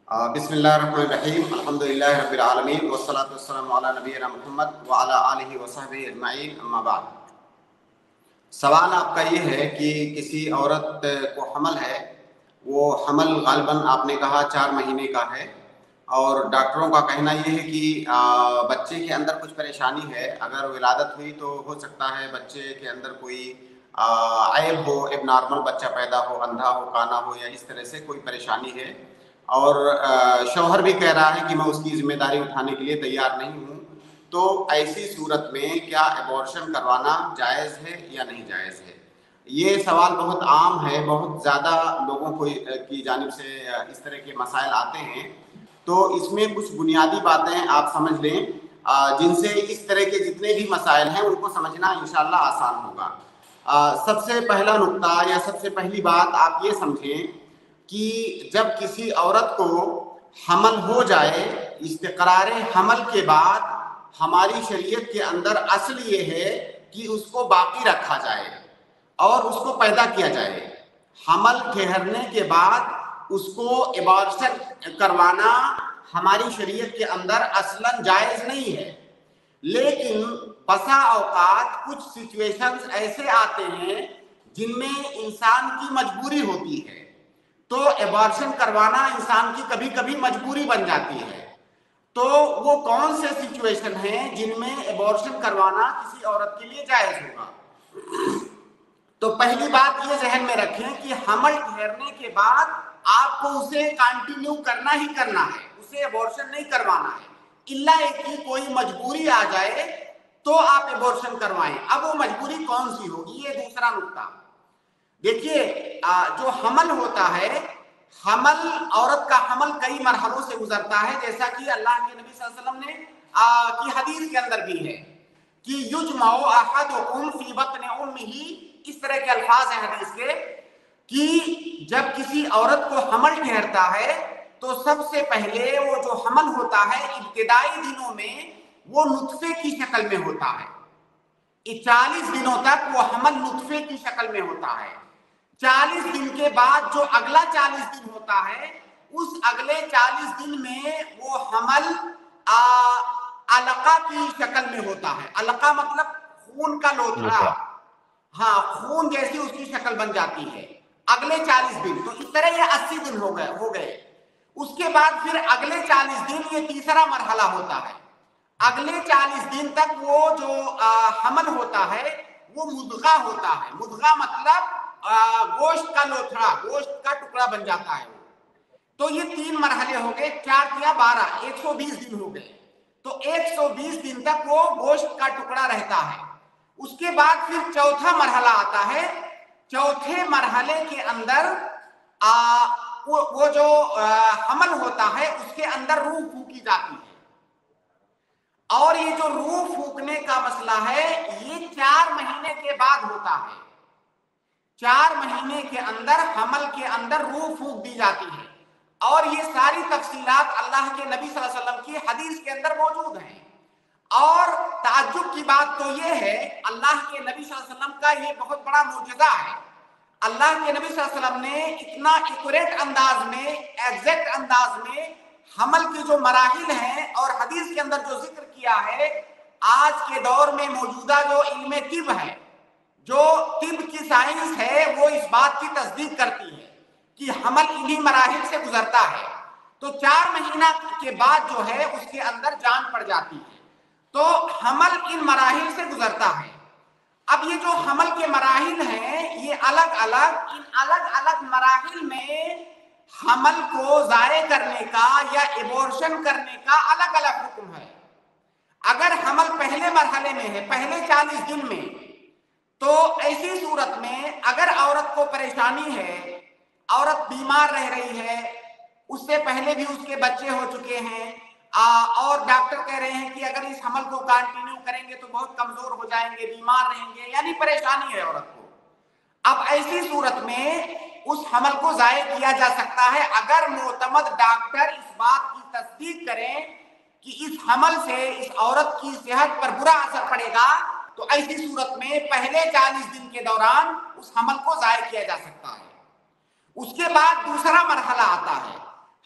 بسم اللہ الرحمن الرحیم الحمدللہ رب العالمین والصلاة والسلام علی نبینا محمد وعلی آلہ وصحبہ اجمعین اما بعد۔ سوال آپ کا یہ ہے کہ کسی عورت کو حمل ہے، وہ حمل غالباً آپ نے کہا 4 مہینے کا ہے، اور ڈاکٹروں کا کہنا یہ ہے کہ بچے کے اندر کچھ پریشانی ہے۔ اگر ولادت ہوئی تو ہو سکتا ہے بچے کے اندر کوئی عیب ہو، ایب نارمل بچہ پیدا ہو، اندھا ہو، کانا ہو، یا اس طرح سے کوئی پریشانی ہے، اور شوہر بھی کہہ رہا ہے کہ میں اس کی ذمہ داری اٹھانے کے لیے تیار نہیں ہوں۔ تو ایسی صورت میں کیا ایبورشن کروانا جائز ہے یا نہیں جائز ہے؟ یہ سوال بہت عام ہے، بہت زیادہ لوگوں کو کی جانب سے اس طرح کے مسائل آتے ہیں۔ تو اس میں کچھ بنیادی باتیں آپ سمجھ لیں جن سے اس طرح کے جتنے بھی مسائل ہیں ان کو سمجھنا انشاءاللہ آسان ہوگا۔ سب سے پہلا نقطہ یا سب سے پہلی بات آپ یہ سمجھیں کہ جب کسی عورت کو حمل ہو جائے، استقرار حمل کے بعد ہماری شریعت کے اندر اصل یہ ہے کہ اس کو باقی رکھا جائے اور اس کو پیدا کیا جائے۔ حمل ٹھہرنے کے بعد اس کو ایبارشن کروانا ہماری شریعت کے اندر اصلاً جائز نہیں ہے، لیکن بسا اوقات کچھ سچویشنز ایسے آتے ہیں جن میں انسان کی مجبوری ہوتی ہے، تو ایبارشن کروانا انسان کی کبھی کبھی مجبوری بن جاتی ہے۔ تو وہ کون سے سچویشن ہیں جن میں ایبارشن کروانا کسی عورت کے لیے جائز ہوگا؟ تو پہلی بات یہ ذہن میں رکھیں کہ حمل ٹھہرنے کے بعد آپ کو اسے کنٹینیو کرنا ہی کرنا ہے، اسے ایبارشن نہیں کروانا ہے، الا ایک کی کوئی مجبوری آ جائے تو آپ ایبارشن کروائیں۔ اب وہ مجبوری کون سی ہوگی، یہ دوسرا نقطہ۔ دیکھیے، جو حمل ہوتا ہے، حمل عورت کا حمل کئی مرحلوں سے گزرتا ہے، جیسا کہ اللہ کے نبی صلی اللہ علیہ وسلم نے کی حدیث کے اندر بھی ہے کہ یجمع احدکم فی بطن امہ، اس طرح کے الفاظ ہیں حدیث کے کہ جب کسی عورت کو حمل ٹھہرتا ہے تو سب سے پہلے وہ جو حمل ہوتا ہے ابتدائی دنوں میں وہ نطفے کی شکل میں ہوتا ہے۔ 40 دنوں تک وہ حمل نطفے کی شکل میں ہوتا ہے۔ 40 دن کے بعد جو اگلا 40 دن ہوتا ہے، اس اگلے 40 دن میں وہ حمل علقہ کی شکل میں ہوتا ہے۔ علقہ مطلب خون کا لوتھڑا، ہاں، خون جیسی اس کی شکل بن جاتی ہے اگلے 40 دن۔ تو اس طرح یہ 80 دن ہو گئے۔ اس کے بعد پھر اگلے 40 دن یہ تیسرا مرحلہ ہوتا ہے۔ اگلے 40 دن تک وہ جو حمل ہوتا ہے وہ مدغہ ہوتا ہے۔ مدغہ مطلب گوشت کا لوتھڑا، گوشت کا ٹکڑا بن جاتا ہے۔ تو یہ 3 مرحلے ہو گئے، 4 یا 12، 120 دن ہو گئے۔ تو 120 دن تک وہ گوشت کا ٹکڑا رہتا ہے۔ اس کے بعد پھر چوتھا مرحلہ آتا ہے۔ چوتھے مرحلے کے اندر وہ جو حمل ہوتا ہے اس کے اندر روح پھونکی جاتی ہے، اور یہ جو روح پھونکنے کا مسئلہ ہے یہ 4 مہینے کے بعد ہوتا ہے۔ 4 مہینے کے اندر حمل کے اندر روح پھونک دی جاتی ہے، اور یہ ساری تفصیلات اللہ کے نبی صلی اللہ علیہ وسلم کی حدیث کے اندر موجود ہیں۔ اور تعجب کی بات تو یہ ہے، اللہ کے نبی صلی اللہ علیہ وسلم کا یہ بہت بڑا معجزہ ہے۔ اللہ کے نبی صلی اللہ علیہ وسلم نے اتنا ایکوریٹ انداز میں، ایگزیکٹ انداز میں حمل کی جو مراحل ہیں اور حدیث کے اندر جو ذکر کیا ہے، آج کے دور میں موجودہ جو علم طب ہے، جو طب کی سائنس ہے، وہ اس بات کی تصدیق کرتی ہے کہ حمل انہی مراحل سے گزرتا ہے۔ تو 4 مہینہ کے بعد جو ہے اس کے اندر جان پڑ جاتی ہے۔ تو حمل ان مراحل سے گزرتا ہے۔ اب یہ جو حمل کے مراحل ہیں، یہ الگ الگ مراحل میں حمل کو ضائع کرنے کا یا ایبورشن کرنے کا الگ الگ حکم ہے۔ اگر حمل پہلے مرحلے میں ہے، پہلے 40 دن میں، تو ایسی صورت میں اگر عورت کو پریشانی ہے، عورت بیمار رہ رہی ہے، اس سے پہلے بھی اس کے بچے ہو چکے ہیں، اور ڈاکٹر کہہ رہے ہیں کہ اگر اس حمل کو کنٹینیو کریں گے تو بہت کمزور ہو جائیں گے، بیمار رہیں گے، یعنی پریشانی ہے عورت کو، اب ایسی صورت میں اس حمل کو ضائع کیا جا سکتا ہے اگر معتمد ڈاکٹر اس بات کی تصدیق کریں کہ اس حمل سے اس عورت کی صحت پر برا اثر پڑے گا، تو ایسی صورت میں پہلے 40 دن کے دوران اس حمل کو ضائع کیا جا سکتا ہے۔ اس کے بعد دوسرا مرحلہ آتا ہے۔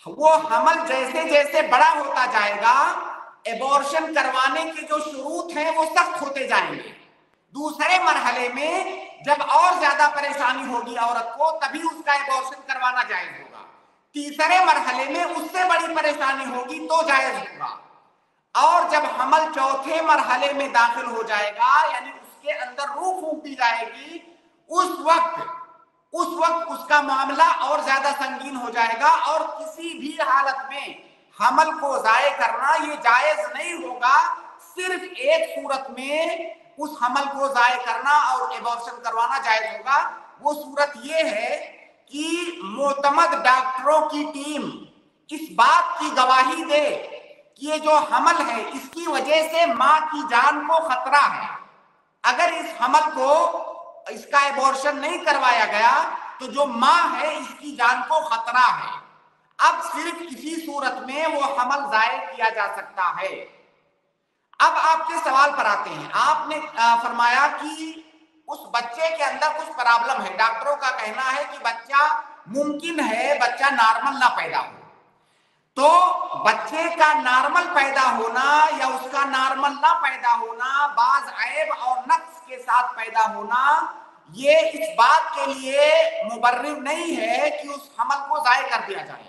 وہ حمل جیسے جیسے بڑا ہوتا جائے گا ایبورشن کروانے کے جو شروط ہیں وہ سخت ہوتے جائیں گے. دوسرے مرحلے میں جب اور زیادہ پریشانی ہوگی عورت کو تبھی اس کا ایبورشن کروانا جائز ہوگا. تیسرے مرحلے میں اس سے بڑی پریشانی ہوگی تو جائز ہوگا. اور جب حمل چوتھے مرحلے میں داخل ہو جائے گا یعنی اس کے اندر روح پھونک دی جائے گی اس وقت اس کا معاملہ اور زیادہ سنگین ہو جائے گا اور کسی بھی حالت میں حمل کو ضائع کرنا یہ جائز نہیں ہوگا. صرف ایک صورت میں اس حمل کو ضائع کرنا اور ایبورشن کروانا جائز ہوگا. وہ صورت یہ ہے کہ معتمد ڈاکٹروں کی ٹیم اس بات کی گواہی دے کہ یہ جو حمل ہے اس کی وجہ سے ماں کی جان کو خطرہ ہے. اگر اس حمل کو اس کا ایبورشن نہیں کروایا گیا تو جو ماں ہے اس کی جان کو خطرہ ہے. اب صرف اسی صورت میں وہ حمل ضائع کیا جا سکتا ہے. اب آپ کے سوال پر آتے ہیں. آپ نے فرمایا کہ اس بچے کے اندر کچھ پرابلم ہے. ڈاکٹروں کا کہنا ہے کہ بچہ ممکن ہے بچہ نارمل نہ پیدا ہو. تو بچے کا نارمل پیدا ہونا یا اس کا نارمل نہ پیدا ہونا بعض عیب اور نقص کے ساتھ پیدا ہونا یہ اس بات کے لیے مبرر نہیں ہے کہ اس حمل کو ضائع کر دیا جائے.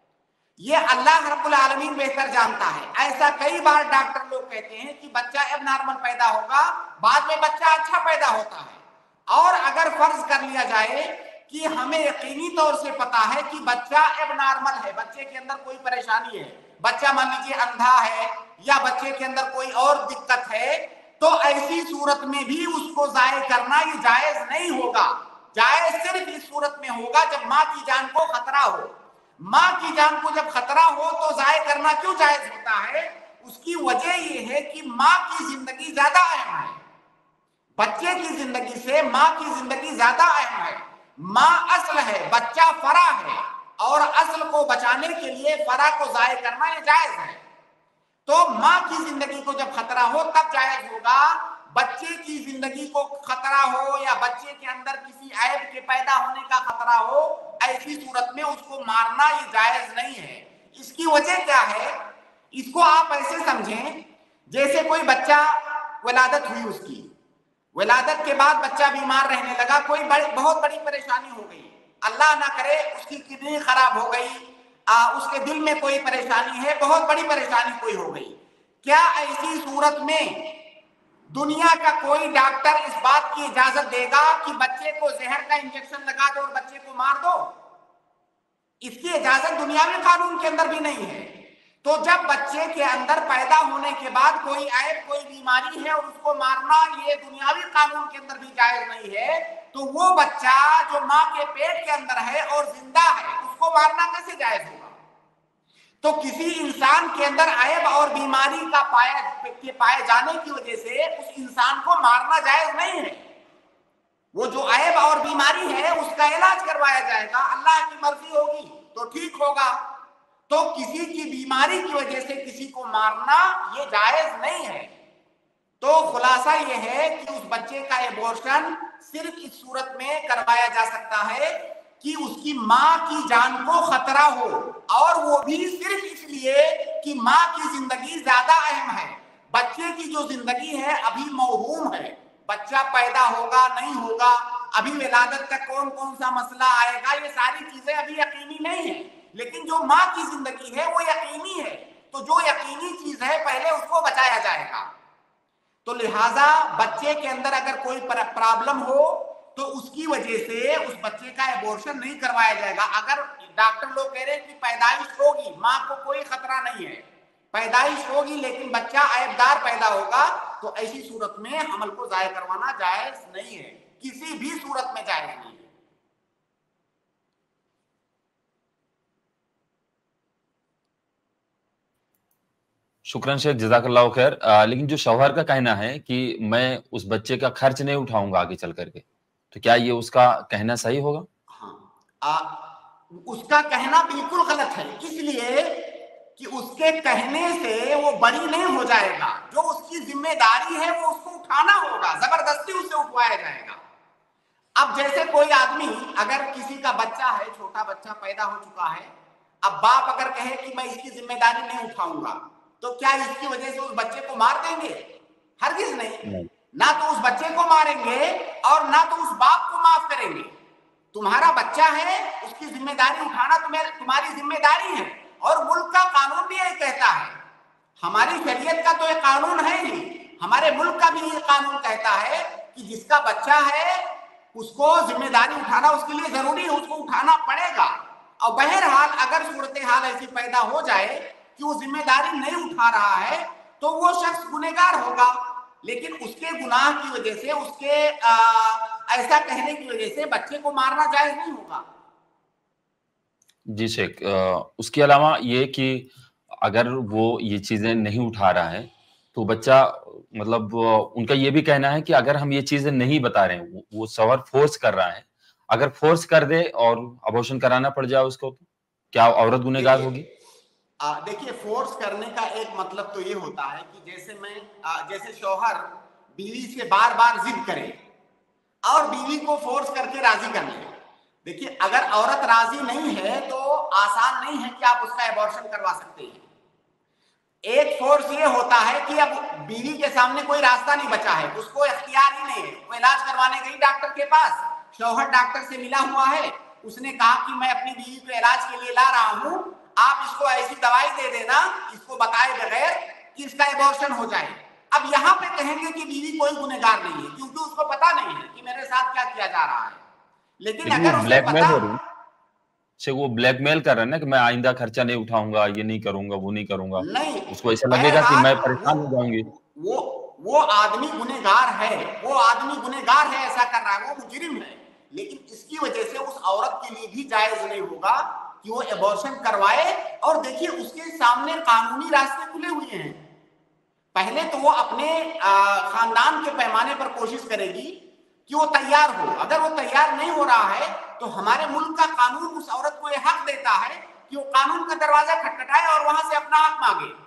یہ اللہ رب العالمین بہتر جانتا ہے. ایسا کئی بار ڈاکٹر لوگ کہتے ہیں کہ بچہ اب نارمل پیدا ہوگا, بعد میں بچہ اچھا پیدا ہوتا ہے. اور اگر فرض کر لیا جائے کہ ہمیں یقینی طور سے پتا ہے کہ بچہ اب نارمل ہے, بچے کے اندر کوئی پریشانی ہے, بچہ مان لیجیے اندھا ہے یا بچے کے اندر کوئی اور دقت ہے, تو ایسی صورت میں بھی اس کو ضائع کرنا یہ جائز نہیں ہوگا. جائز صرف اس صورت میں ہوگا جب ماں کی جان کو خطرہ ہو. ماں کی جان کو جب خطرہ ہو تو ضائع کرنا کیوں جائز ہوتا ہے؟ اس کی وجہ یہ ہے کہ ماں کی زندگی زیادہ اہم ہے. بچے کی زندگی سے ماں کی زندگی زیادہ اہم ہے. ماں اصل ہے, بچہ فرع ہے, اور اصل کو بچانے کے لیے فرع کو ضائع کرنا یہ جائز ہے. تو ماں کی زندگی کو جب خطرہ ہو تب جائز ہوگا. بچے کی زندگی کو خطرہ ہو یا بچے کے اندر کسی عیب کے پیدا ہونے کا خطرہ ہو, ایسی صورت میں اس کو مارنا یہ جائز نہیں ہے. اس کی وجہ کیا ہے؟ اس کو آپ ایسے سمجھیں جیسے کوئی بچہ ولادت ہوئی, اس کی ولادت کے بعد بچہ بیمار رہنے لگا, کوئی بہت بڑی پریشانی ہو گئی, اللہ نہ کرے اس کی کڈنی خراب ہو گئی, اس کے دل میں کوئی پریشانی ہے, بہت بڑی پریشانی کوئی ہو گئی. کیا ایسی صورت میں دنیا کا کوئی ڈاکٹر اس بات کی اجازت دے گا کہ بچے کو زہر کا انجیکشن لگا دو اور بچے کو مار دو؟ اس کی اجازت دنیاوی قانون کے اندر بھی نہیں ہے. تو جب بچے کے اندر پیدا ہونے کے بعد کوئی عیب کوئی بیماری ہے اور اس کو مارنا یہ دنیاوی قانون کے اندر بھی جائز نہیں ہے, تو وہ بچہ جو ماں کے پیٹ کے اندر ہے اور زندہ ہے اس کو مارنا کیسے جائز ہوگا؟ تو کسی انسان کے اندر عیب اور بیماری کا پائے جانے کی وجہ سے اس انسان کو مارنا جائز نہیں ہے. وہ جو عیب اور بیماری ہے اس کا علاج کروایا جائے گا, اللہ کی مرضی ہوگی تو ٹھیک ہوگا. تو کسی کی بیماری کی وجہ سے کسی کو مارنا یہ جائز نہیں ہے. تو خلاصہ یہ ہے کہ اس بچے کا ایبورشن صرف اس صورت میں کروایا جا سکتا ہے کہ اس کی ماں کی جان کو خطرہ ہو, اور وہ بھی صرف اس لیے کہ ماں کی زندگی زیادہ اہم ہے. بچے کی جو زندگی ہے ابھی موہوم ہے, بچہ پیدا ہوگا نہیں ہوگا, ابھی ولادت تک کون کون سا مسئلہ آئے گا, یہ ساری چیزیں ابھی یقینی نہیں ہیں. لیکن جو ماں کی زندگی ہے وہ یقینی ہے, تو جو یقینی چیز ہے پہلے اس کو بچایا جائے گا. تو لہٰذا بچے کے اندر اگر کوئی پرابلم ہو تو اس کی وجہ سے اس بچے کا ایبورشن نہیں کروایا جائے گا. اگر ڈاکٹر لوگ کہہ رہے ہیں کہ پیدائش ہوگی, ماں کو کوئی خطرہ نہیں ہے, پیدائش ہوگی لیکن بچہ عیب دار پیدا ہوگا, تو ایسی صورت میں حمل کو ضائع کروانا جائز نہیں ہے, کسی بھی صورت میں جائز نہیں ہے. شکراً شیخ, جزاک اللہ خیر. لیکن جو شوہر کا کہنا ہے کہ میں اس بچے کا خرچ نہیں اٹھاؤں گا آگے چل کر کے, تو کیا یہ اس کا کہنا صحیح ہوگا؟ ہاں, اس کا کہنا بالکل غلط ہے, اس لیے کہ اس کے کہنے سے وہ بری نہیں ہو جائے گا. جو اس کی ذمہ داری ہے وہ اس کو اٹھانا ہوگا, زبردستی اسے اٹھوایا جائے گا. اب جیسے کوئی آدمی اگر کسی کا بچہ ہے, چھوٹا بچہ پیدا ہو چکا ہے, अब बाप अगर कहे कि मैं इसकी जिम्मेदारी नहीं उठाऊंगा, तो क्या इसकी वजह से उस बच्चे को मार देंगे? हरगिज नहीं। ना तो उस बच्चे को मारेंगे और ना तो उस बाप को माफ करेंगे। तुम्हारा बच्चा है, उसकी जिम्मेदारी उठाना तुम्हारी जिम्मेदारी है, और मुल्क का कानून भी यही कहता है। हमारी शरीयत का तो एक कानून है ही, हमारे मुल्क का भी ये कानून कहता है कि जिसका बच्चा है उसको जिम्मेदारी उठाना उसके लिए जरूरी है, उसको उठाना पड़ेगा। और बहरहाल अगर सूरत हाल ऐसी पैदा हो जाए कि वो जिम्मेदारी नहीं उठा रहा है तो वो शख्स गुनहगार होगा, लेकिन उसके गुनाह की वजह से, उसके ऐसा कहने की वजह से बच्चे को मारना जायज नहीं होगा। जी शेख, उसके अलावा ये कि अगर वो ये चीजें नहीं उठा रहा है तो बच्चा, मतलब उनका ये भी कहना है कि अगर हम ये चीजें नहीं बता रहे हैं, वो शौहर फोर्स कर रहा है, अगर फोर्स कर दे और अबॉर्शन कराना पड़ जाए उसको, तो क्या औरत गुनहगार होगी? देखिए, फोर्स करने का एक मतलब तो ये होता है कि जैसे शौहर बीवी से बार बार जिद करे और बीवी को फोर्स करके राजी कर ले। देखिए, अगर औरत राजी नहीं है तो आसान नहीं है कि आप उसका एबॉर्शन करवा सकते हैं। एक फोर्स ये होता है कि अब बीवी के सामने कोई रास्ता नहीं बचा है, उसको इख्तियार ही नहीं है, वो इलाज करवाने गई डॉक्टर के पास, शौहर डॉक्टर से मिला हुआ है, उसने कहा कि मैं अपनी बीवी को इलाज के लिए ला रहा हूं, आप इसको ऐसी दवाई दे देना, इसको बताए बगैर, कि इसका एबॉर्शन हो जाए। अब यहाँ पे कहेंगे कि बीवी कोई गुनहगार नहीं है, क्योंकि उसको पता नहीं है कि मेरे साथ क्या किया जा रहा है। लेकिन अगर उसे पता, से वो ब्लैकमेल कर रहा है ना कि मैं आइंदा खर्चा नहीं उठाऊंगा, ये नहीं करूंगा, वो नहीं करूंगा, नहीं, उसको ऐसा लगेगा कि मैं परेशान हो जाऊंगी। वो आदमी गुनहगार है, वो आदमी गुनहगार है, ऐसा कर रहा है, वो मुजरिम है। लेकिन इसकी वजह से उस औरत के लिए भी जायज नहीं होगा कि वो एबॉर्शन करवाए। और देखिए, उसके सामने कानूनी रास्ते खुले हुए हैं। पहले तो वो अपने खानदान के पैमाने पर कोशिश करेगी कि वो तैयार हो। अगर वो तैयार नहीं हो रहा है तो हमारे मुल्क का कानून उस औरत को ये हक देता है कि वो कानून का दरवाजा खटखटाए और वहां से अपना हक मांगे।